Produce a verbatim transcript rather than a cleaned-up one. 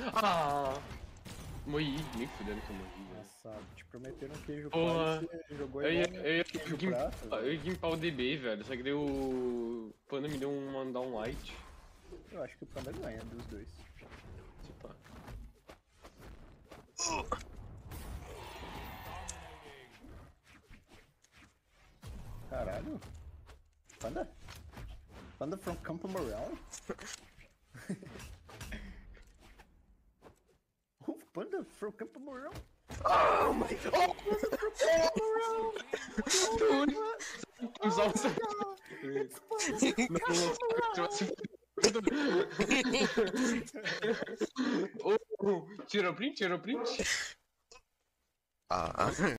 Ah! Morri, nem fudendo que eu morri, velho. Nossa, te prometeram queijo Porra, pai, você jogou eu ia, igual eu ia, queijo gim- prato, eu velho. ia gimpar o D B, velho, só que daí o Panda me deu um, um downlight. Eu acho que o Panda ganha dos dois. Tipo, Caralho. Panda? Panda from Campo Moral? Oh, Panda from Campo Moral? oh my god! Os altos. Tirou print? Tirou print? Ah,